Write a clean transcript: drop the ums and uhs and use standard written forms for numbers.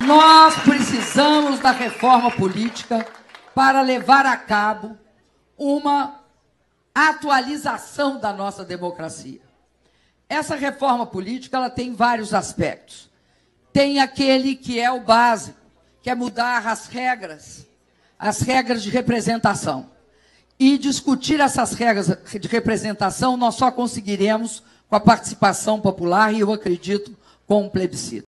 Nós precisamos da reforma política para levar a cabo uma atualização da nossa democracia. Essa reforma política ela tem vários aspectos. Tem aquele que é o básico, que é mudar as regras de representação. E discutir essas regras de representação nós só conseguiremos com a participação popular e, eu acredito, com um plebiscito.